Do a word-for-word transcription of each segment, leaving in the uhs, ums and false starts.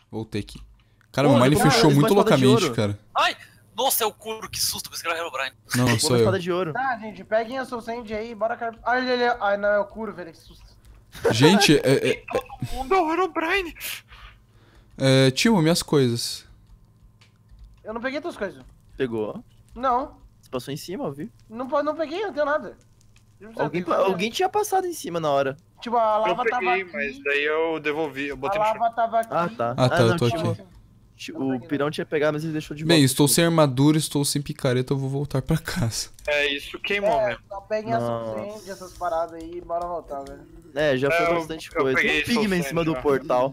Voltei aqui. Cara, Pô, meu mine cara, fechou eles muito podem falar de loucamente, ouro. cara. Ai! Nossa, é o Kuro, que susto, pensei que era o Herobrine. Não, Boa sou eu. espada de ouro. Tá, gente, peguem a Soul Sand aí, bora car... Ai, ele, ele... Ai, não, é o Kuro, velho, que susto. Gente, é, é, Todo mundo é o Herobrine. é, Timo, minhas coisas. Eu não peguei tuas coisas. Pegou. Não, Você passou em cima, eu vi. não, po- não peguei, não tenho nada. Alguém, alguém tinha passado em cima na hora. Tipo, a Eu lava tava peguei, aqui, mas daí eu devolvi, eu a botei no chão. lava tava aqui. Ah, tá. Ah, tá, eu não, tô tinha- aqui. O pirão tinha pegado, mas ele deixou de volta. Bem, estou sem armadura, estou sem picareta, eu vou voltar pra casa. É, isso queimou É, mesmo. só peguem a Soul Nossa. Sand, essas paradas aí e bora voltar, velho. É, já foi É, eu- bastante eu coisa. peguei Tem um pigma em Soul cima Sand do já. portal.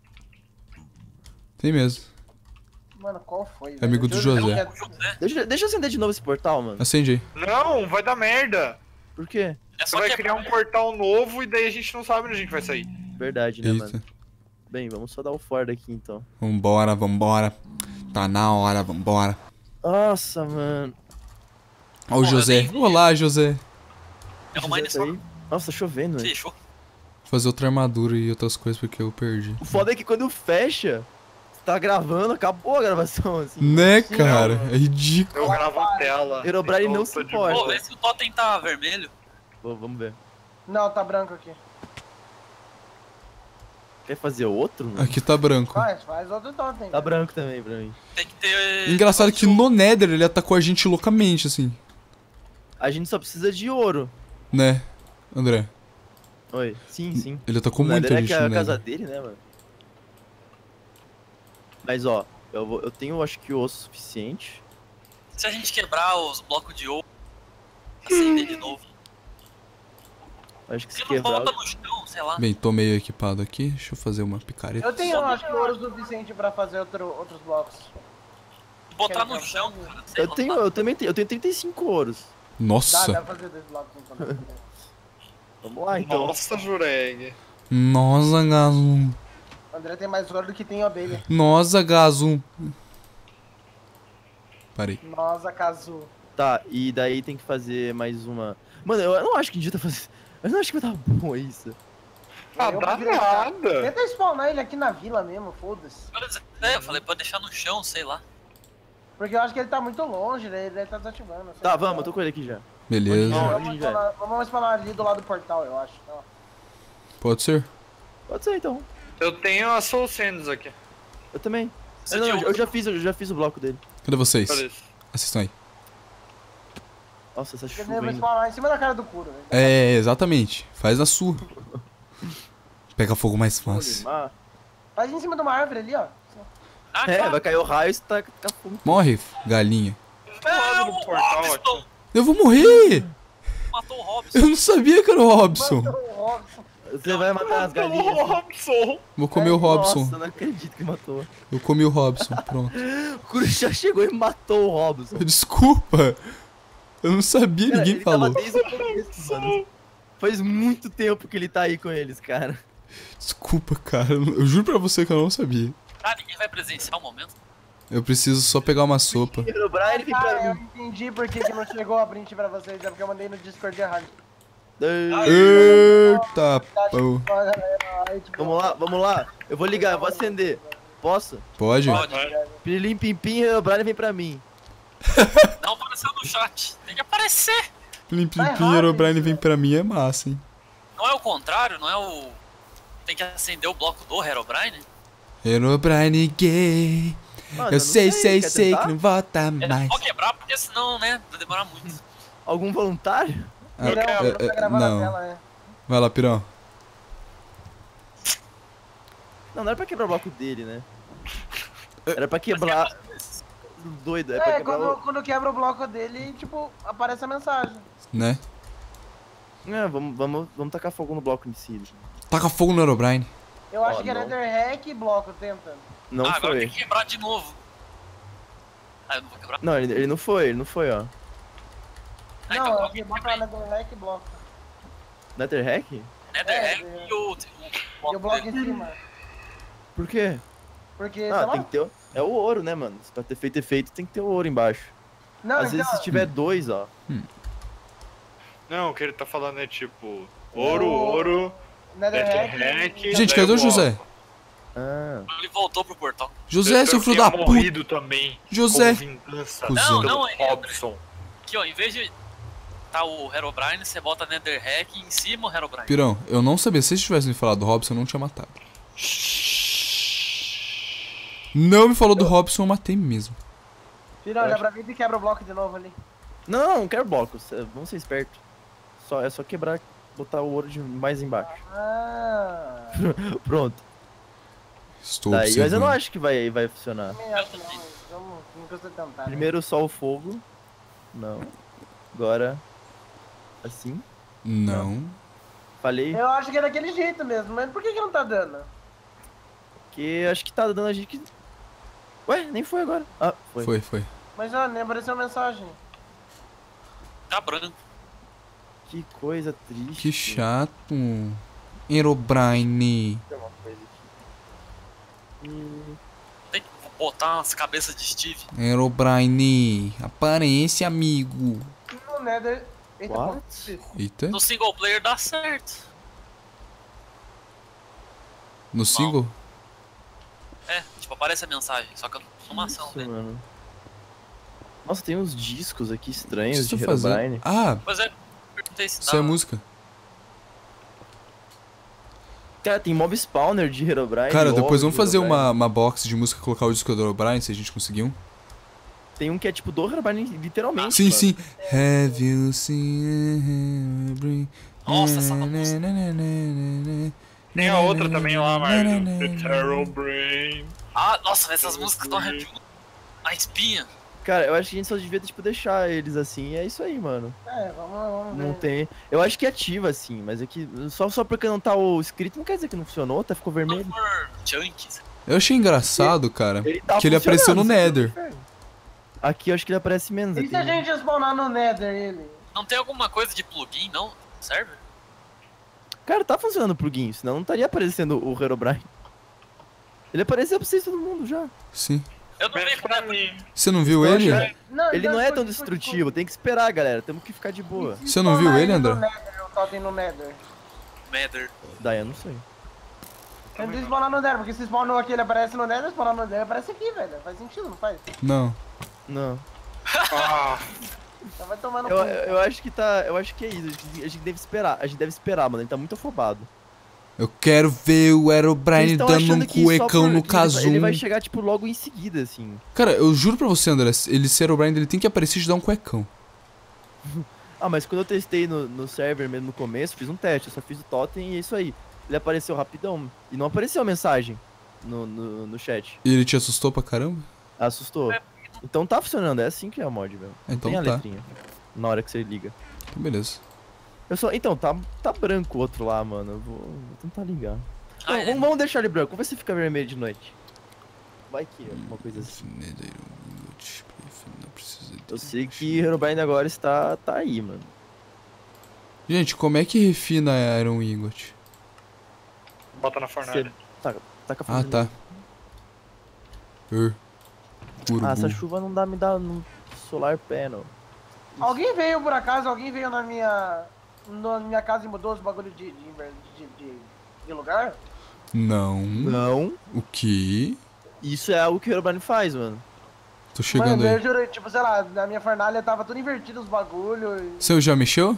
Tem mesmo. Mano, qual foi, velho? Amigo do Eu- eu- José. eu- José, Deixa, deixa eu acender de novo esse portal, mano. Acende aí. Não, vai dar merda. Por quê? é Você só vai que criar um portal novo e daí a gente não sabe onde a gente vai sair. Verdade, né, Eita. mano? Bem, vamos só dar o Ford aqui, então. Vambora, vambora. Tá na hora, vambora. Nossa, mano. Ó o Bom, José. eu nem- Olá, José. é o José Mine tá só. aí. Nossa, tá chovendo, velho. Fechou. Vou fazer outra armadura e outras coisas porque eu perdi. O foda é que quando fecha, você tá gravando, acabou a gravação, assim. Né, cara? É ridículo. Eu gravo a tela. Herobrine então não eu se tô de importa. Pô, boa. vê se o totem tá vermelho. Pô, vamos ver. Não, tá branco aqui. Quer fazer outro? Mano? Aqui tá branco. Faz, faz outro totem. Tá velho. branco também pra mim. Tem que ter. Engraçado que no Nether ele atacou a gente loucamente, assim. A gente só precisa de ouro. Né, André? Oi. Sim, sim. Ele atacou O muito Nether a é gente que é no a casa Nether. dele, né, mano? Mas ó, eu, vou, eu tenho acho que osso suficiente. Se a gente quebrar os blocos de ouro, acender de novo. Acho que se Se não quebrar. volta no chão, sei lá. Bem, tô meio equipado aqui. Deixa eu fazer uma picareta. Eu tenho, acho que, ouro suficiente pra fazer outro, outros blocos. Botar Quer no que eu chão, faça? cara. sei Eu lá. tenho, eu também tenho, eu tenho trinta e cinco ouros. Dá, Nossa. dá pra fazer dois blocos então. Vamos lá então. Nossa, Jureg. Nossa, Gazum. O André tem mais ouro do que tem abelha. Nossa, Gazum. Parei. Nossa, Kazu. Tá, e daí tem que fazer mais uma. Mano, eu não acho que devia tá fazendo. Eu não acho que vai dar bom isso. Ah, Eu dá prefiro- nada. Tenta spawnar ele aqui na vila mesmo, foda-se. É, eu falei pra deixar no chão, sei lá. Porque eu acho que ele tá muito longe, né? Ele tá desativando. sei Tá, lá. vamos, eu tô com ele aqui já. Beleza. Não. Vamos Onde, spawnar, vamos spawnar ali do lado do portal, eu acho. Ó. Pode ser? Pode ser então. Eu tenho as Soul Sands aqui. Eu também. Você Eu, não, tinha eu já fiz, eu já fiz o bloco dele. Cadê vocês? Beleza. Assistam aí. Nossa, essa Porque chuva ele vai ainda. spawnar em cima da cara do Kuro, velho. É, exatamente. Faz a sua. Pega fogo mais Vamos fácil. limar. Faz em cima de uma árvore ali, ó. Ah, É, cara. vai cair o raio e você tá com a fogo. Morre, galinha. Do lado do Não, o portal Robson aqui. Eu vou morrer! matou o Robson. Eu não sabia que era o Robson. Matou o Robson. Você vai matar as galinhas. O Robson. Vou comer o Robson. Nossa, não acredito que matou. Eu comi o Robson, pronto. O Kuro já chegou e matou o Robson. Desculpa. Eu não sabia, Cara, ninguém ele falou. tava desde o começo, mano. Faz muito tempo que ele tá aí com eles, cara. Desculpa, cara. Eu eu juro pra você que eu não sabia. Ah, ninguém vai presenciar o momento. Eu preciso só pegar uma sopa. O Brian vem Ah, pra eu mim. entendi por que, que não chegou a print pra vocês, é porque eu mandei no Discord errado. Eita, pô. Aí, tipo, Vamos lá, vamos lá. Eu vou ligar, eu vou acender. Posso? Pode? Pode. Pilim pim pim, o Brian vem pra mim. Não apareceu no chat. Tem que aparecer. Plim, plim, Tá plim, errado Herobrine isso, vem pra mim, é massa, hein? Não é o contrário, não é o. Tem que acender o bloco do Herobrine? Herobrine gay. Mano, Eu não sei, sei, quer sei tentar? que não volta É mais. só quebrar, porque senão, né, vai demorar muito. Algum voluntário? Ah, não, é, não tá é, gravando não. a tela, né? Vai lá, pirão. Não, não era pra quebrar o bloco dele, né? Era pra quebrar. Doido, é pra É, quebrar quando, o. quando quebra o bloco dele, tipo, aparece a mensagem. Né? É, vamos, vamos, vamos tacar fogo no bloco em si. Taca fogo no Herobrine. Eu acho Ó, que é não. Netherrack e bloco, tenta. Não ah, agora foi. tem que quebrar de novo. Ah, eu não vou quebrar. Não, ele, ele não foi, ele não foi, ó. Ah, não, então eu alguém bota quebra aí. Netherrack e bloco. Netherhack? Netherrack É, e o. E o bloco em cima. Por quê? Porque, Ah, sei tem lá. que ter. o- É o ouro, né, mano? Pra ter feito efeito, tem que ter o ouro embaixo. Não, Às vezes, então, se tiver dois, ó. Não, o que ele tá falando é tipo... Ouro, O- ouro... Netherrack. Netherrack. e- Gente, daí cadê o eu José? Ah. Ele voltou pro portal. José, Eu- seu eu filho tinha da puta. morrido também. José. Como vingança Cusão. Não, pelo não, é- Robson. Aqui, ó, em vez de tá o Herobrine, você bota Netherhack e em cima o Herobrine. Pirão, eu não sabia. Se vocês tivessem me falado do Robson, eu não tinha matado. Não me falou do Robson, eu matei mesmo. Pirão, olha pra mim e quebra o bloco de novo ali. Não, não quero blocos. é, Vamos ser espertos. Só, é só quebrar, botar o ouro de mais embaixo. Ah. Pronto. Estou Daí, mas eu não observando. acho que vai, vai funcionar. Também acho que não, mas vamos, vamos custa tentar. Né? Primeiro só o fogo. Não. Agora. Assim. Não. Falei. Eu acho que é daquele jeito mesmo, mas por que, que não tá dando? Porque acho que tá dando a gente que. Ué, nem foi agora. Ah, foi. Foi, foi. Mas ó, nem apareceu mensagem. Tá branco. Que coisa triste. Que chato. Herobrine. Tem uma coisa aqui. Hum, Tem que botar umas cabeças de Steve. Herobrine. Aparece, amigo. No Nether. Eita, What? pô. Eita. No single player dá certo. No single? É, tipo, aparece a mensagem, só que numa ação, isso, né? mano. Nossa, tem uns discos aqui O que estranhos vocês de estão fazendo? Herobrine. Ah, Pois é, perguntei se isso é dá. música. Cara, tem mob spawner de Herobrine. Cara, óleo depois de vamos fazer Herobrine. uma, uma box de música e colocar o disco do Herobrine, se a gente conseguir um. Tem um que é tipo do Herobrine, literalmente. Sim, mano. sim. Have you seen Herobrine? Nossa, essa música. Tem a outra também lá, Marlon. The Herobrine. Ah, nossa, essas músicas estão arrepiando a espinha. Cara, eu acho que a gente só devia, tipo, deixar eles assim. E é isso aí, mano. É, vamos, vamos ver. Não tem. Eu acho que ativa, assim, mas é que. Só, só porque não tá o escrito não quer dizer que não funcionou, tá? Ficou Não vermelho. for chunks. Eu achei engraçado, cara, Ele tá que ele apareceu no funcionando, Nether. Aqui eu acho que ele aparece menos. E Aqui, se a né? gente spawnar no Nether ele? Não tem alguma coisa de plugin, não? Serve? Cara, tá funcionando o plugin, senão não estaria aparecendo o Herobrine. Ele apareceu pra vocês todo mundo já. Sim. Eu não Menos vejo pra como é. mim. Você não viu Eu ele? acho- Não, Ele então não é tão escute, escute, destrutivo, escute. tem que esperar, galera. Temos que ficar de boa. E se Você não viu spawnar ele, André? No Nether, o totem no Nether. Mather. Daí eu não sei. Tem que spawnar no Nether, porque se spawnou aqui ele aparece no Nether, spawnar no Nether ele aparece aqui, velho. Faz sentido, não faz? Não. Não. Ah, Então vai tomando Eu, cu. eu acho que tá. Eu acho que é isso. A gente, a gente deve esperar. A gente deve esperar, mano. Ele tá muito afobado. Eu quero ver o Herobrine Eles tão dando um achando que só cuecão por- no que ele vai- casum. Ele vai chegar, tipo, logo em seguida, assim. Cara, eu juro pra você, André, ele ser Herobrine, ele tem que aparecer e te dar um cuecão. Ah, mas quando eu testei no, no server mesmo no começo, fiz um teste. Eu só fiz o totem e é isso aí. Ele apareceu rapidão. E não apareceu a mensagem no, no, no chat. E ele te assustou pra caramba? Assustou. É, Então tá funcionando. É assim que é o mod, velho. Não Então tem a tá. letrinha. Na hora que você liga. Então, beleza. Eu só... Então, tá, tá branco o outro lá, mano. Eu vou, vou tentar ligar. Ah, Não, é. vamos, vamos deixar ele branco. Vamos ver se fica vermelho de noite. Vai que é uma coisa assim. Eu sei que Herobrine agora está tá aí, mano. Gente, como é que refina a Iron Ingot? bota na fornalha. Você tá, tá com a Ah, fornalha. tá. Er. Urubu. Ah, essa chuva não dá me dá no solar panel. Alguém veio por acaso, alguém veio na minha. Na minha casa e mudou os bagulhos de, de, inver- de, de, de lugar? Não. Não. O quê? Isso é algo que o Herobrine faz, mano. Tô chegando Mano, eu aí. juro, tipo, sei lá, na minha fornalha tava tudo invertido os bagulhos. E... Você já mexeu?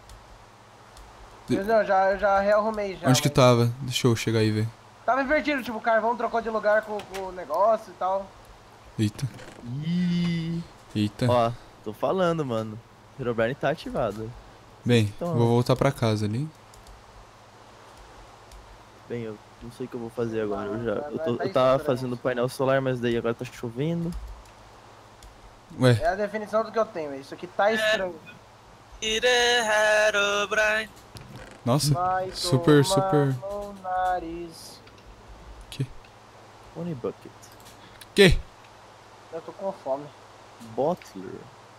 Mas não, já, eu já rearrumei já. Onde que mas- tava? Deixa eu chegar aí, velho. Tava invertido, tipo, o carvão trocou de lugar com, com o negócio e tal. Eita. Ih. Eita. Ó, tô falando, mano. O Herobrine tá ativado. Bem, Então, vou voltar pra casa ali. Bem, eu não sei o que eu vou fazer agora. Eu, já, eu, Vai- tô, vai eu tava estranho. fazendo painel solar, mas daí agora tá chovendo. Ué, É a definição do que eu tenho, isso aqui tá estranho. It Herobrine. nossa. Vai Super, tomar super. no nariz. Pony Bucket. Que? Eu tô com fome. Bottler.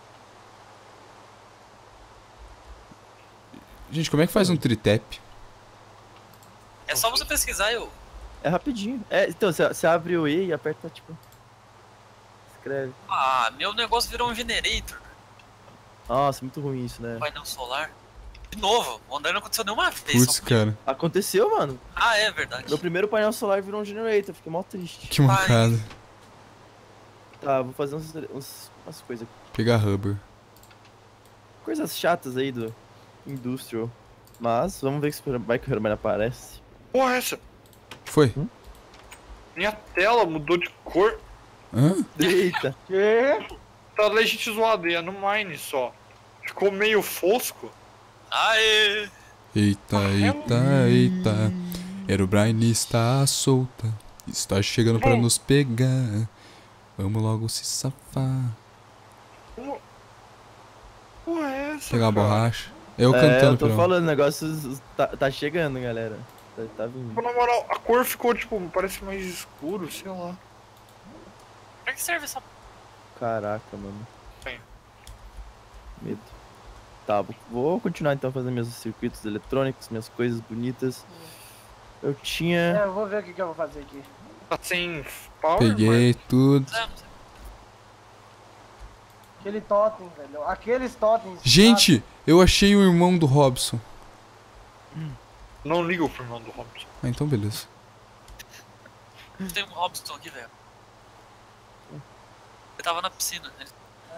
Gente, como é que faz um tritap? É só você pesquisar eu. É rapidinho. É, então, você você abre o E e aperta, tipo... Escreve. Ah, meu negócio virou um generator. Nossa, muito ruim isso, né? Painel solar. De novo, o André não aconteceu nenhuma vez. Putz, só- cara. Aconteceu, mano. Ah, é verdade. Meu primeiro painel solar virou um generator, fiquei mó triste. Que mancada. Tá, vou fazer uns, uns, umas coisas. Pegar rubber. Coisas chatas aí do Industrial. Mas vamos ver se vai que o Herobrine aparece. Porra, essa. Foi? Minha tela mudou de cor. Hã? Eita! Que? Tá legit zoado, e é no Mine só. Ficou meio fosco. Aê! Eita, eita, eita. Herobrine está solta. Está chegando pra nos pegar. Vamos logo se safar. Porra, é essa? Pegar a cara? borracha. Eu É, cantando eu tô pra falando, o negócio tá, tá chegando, galera. Tá, tá vindo. Tipo, na moral, a cor ficou, tipo, parece mais escuro, sei lá. Pra que serve essa... Caraca, mano. Sim. Medo. Tá, vou- vou continuar então fazendo meus circuitos eletrônicos, minhas coisas bonitas. Eu tinha. É, eu vou ver o que, que eu vou fazer aqui. Tá sem power, Peguei tudo. Fizemos. Aquele totem, velho. Aqueles totens. Gente, eu achei o irmão do Robson. mas não liga pro irmão do Robson. Ah, então beleza. Tem um Robson aqui, velho. Ele tava na piscina. Ele...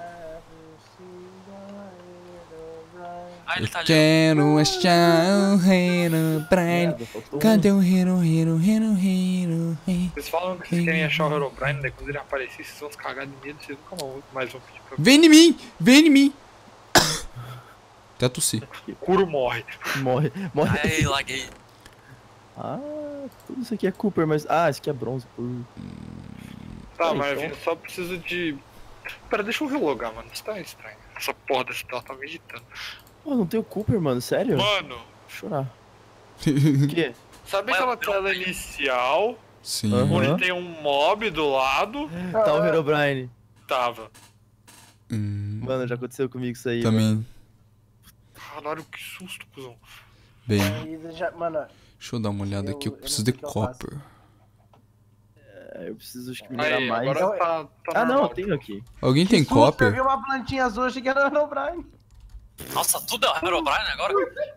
Ah, ele Eu tá ali. quero achar o Herobrine. Merda, faltou um. Cadê o Hero, Hero, Hero, Hero? Vocês falam que vocês querem achar o Herobrine, daí quando ele aparecer, vocês vão se cagar de medo, vocês nunca vão- mais vão pedir pra Vem em mim! Vem em mim! Até tossi. o Kuro morre. Morre. Morre. Ai, laguei. Ah, tudo isso aqui é Cooper, mas. Ah, isso aqui é bronze. Pô. Tá, Ah, mas então. eu só preciso de... Pera, deixa eu relogar, mano. Isso tá estranho. Essa porra dessa tela tá me irritando. Pô, não tem o Cooper, mano, sério? Vou Mano, chorar. O quê? sabe Ué, aquela eu- tela inicial, Sim. Aham. onde tem um mob do lado? Tá o Herobrine. Tava. Hum, Mano, já aconteceu comigo isso aí. Mano. também. Caralho, que susto, cuzão. Bem, Aí, já- mano, deixa eu dar uma olhada Eu- aqui. Eu eu não preciso sei de o que eu faço. copper. É, eu preciso acho que minerar Aí, mais. agora tá, tá Ah, não, normal. eu tenho aqui. Alguém tem que susto, Eu copper? vi uma plantinha azul, achei que era o O'Brien. Nossa, tudo é o Herobrine agora?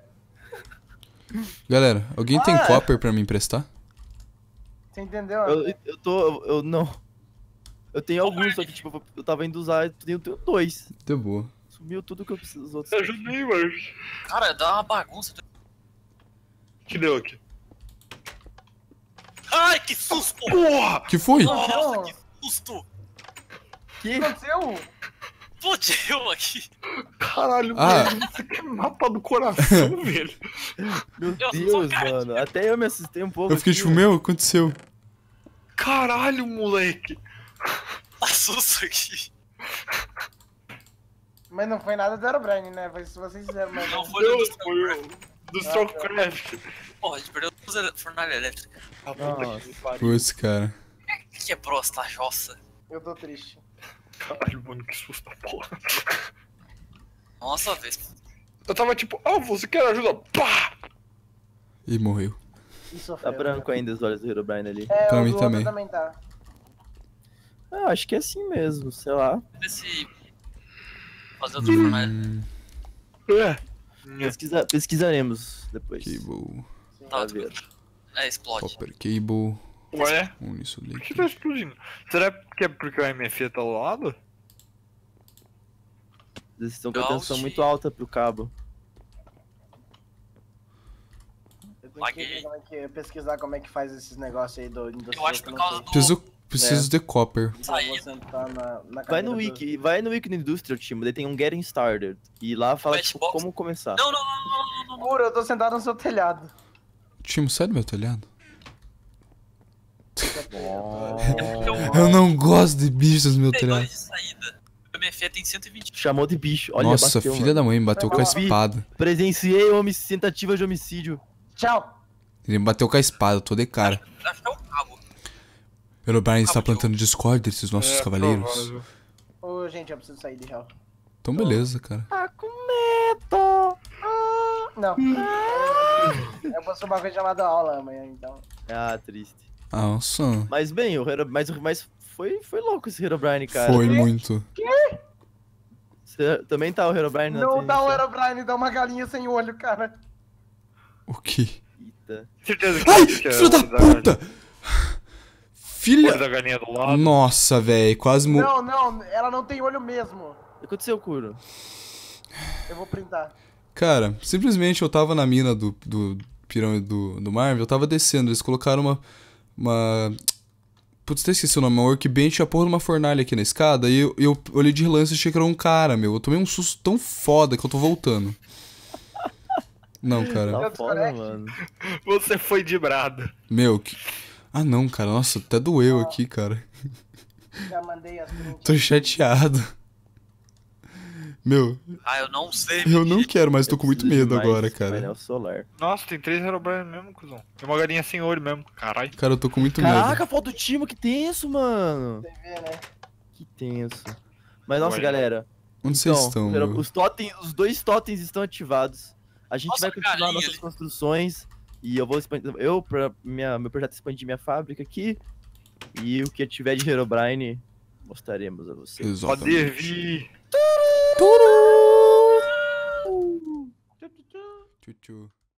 Galera, alguém tem Ah! copper pra me emprestar? Você entendeu? Eu, eu tô. Eu, eu não. Eu tenho alguns, só que tipo, eu tava indo usar. Eu tenho, eu tenho dois. Deu boa. Sumiu tudo que eu preciso dos outros. Eu ajudei, mano. Cara, dá uma bagunça. Que deu aqui? Ai, que susto! Porra! Que foi? Nossa, que susto! Que? O que aconteceu? Explodiu aqui. Caralho, Ah. mano. Isso aqui é mapa do coração, velho. Meu Eu sou Deus, cara. mano. Até eu me assustei um pouco. Eu fiquei aqui, tipo, meu, aconteceu. Caralho, moleque. Tá susto aqui. Mas não foi nada do O'Brien, né? Foi se vocês fizeram, mas. Não foi do Deus, foi o do Strongcraft. Porra, a gente perdeu duas ele- fornalha elétrica. A puta Nossa. que me pariu. Putz, cara. Quebrou essa jossa. Eu tô triste. Caralho, mano, que susto da porra. Nossa, vez. Eu tava tipo, ah, você quer ajuda? Pá! E morreu. E Tá sofreu. branco ainda os olhos do Herobrine ali. É, Pra o mim do outro também. também tá. Ah, acho que é assim mesmo, sei lá. Ver se. Fazer outro fornalha. Hum, É. Pesquisa, pesquisaremos depois. cable. Tá, Pra ver. É, explode. Copper cable. Ué? Um isso Por que daqui. tá explodindo? Será que é porque o M F tá do lado? Eles estão com a Gauss. tensão muito alta pro cabo. Eu tenho que Laguei. ver como é que- pesquisar como é que faz esses negócios aí do industrial. Eu acho que por não causa sei. do. Preciso, preciso de copper. Eu vou Saída. sentar na, na Vai cadeira no do- wiki, vai no wiki do Industrial Team, daí tem um Getting Started. E lá fala tipo, Matchbox. como começar. Não, não, não, não, não, não, não. Pura, eu tô sentado no seu telhado. Timo, sai do meu telhado. Oh. Eu não gosto de bichos no meu Tem telhado. dois de saída. O M F E tem cento e vinte. Chamou de bicho, olha, Nossa, bateu, filha mano. da mãe, me bateu com a Foi mal. espada. Presenciei homic... tentativa de homicídio. Tchau. Ele me bateu com a espada, eu tô de cara. Acho que é o cabo. Herobrine está Cabo de plantando discórdia esses nossos É, cavaleiros. provável. Ô, gente, eu preciso sair de real. Então beleza, cara. Tá com medo. Não. Eu posso uma coisa chamada aula amanhã, então. Ah, triste. Nossa, Mas bem, o Hero... mas, mas foi, foi louco esse Herobrine, cara. foi muito. Você também tá o Herobrine na Não dá o transmissão? Herobrine, dá uma galinha sem olho, cara. O quê? Eita. Certeza que Ai, que é filho o da olho galinha- puta! olho Filha... da galinha do lado. Nossa, velho, quase mo... Não, não, ela não tem olho mesmo. O que aconteceu, Kuro? Eu vou printar. Cara, simplesmente eu tava na mina do, do pirâmide do, do Marvel, eu tava descendo, eles colocaram uma... uma... Putz, até esqueci o nome, uma workbench, a porra de uma fornalha aqui na escada, e eu, eu olhei de relance e achei que era um cara, meu. Eu tomei um susto tão foda que eu tô voltando. Não, cara. Tá Eu foda, desconecte. mano. Você foi de brado. Meu, que... Ah, não, cara. Nossa, até doeu aqui, cara. Já mandei as prints. Tô chateado. Meu, Ah, eu não sei. eu não menino. quero, mas tô com muito Preciso de medo mais agora, cara. Painel solar. Nossa, tem três Herobrine mesmo, cuzão. Tem uma galinha sem olho mesmo, caralho. Cara, eu tô com muito medo. Caraca, falta o Timo, que tenso, mano. Você vê, né? Que tenso. Mas nossa, Olha. galera. Onde vocês Então, estão, Hero- meu? os, totens, os dois totens estão ativados. A gente Nossa, vai continuar galinha nossas ali. construções. E eu vou expandir. Eu, pra minha, meu projeto é expandir minha fábrica aqui. E o que tiver de Herobrine, mostraremos a vocês. Pode Exatamente. vir. Tchu, tchu.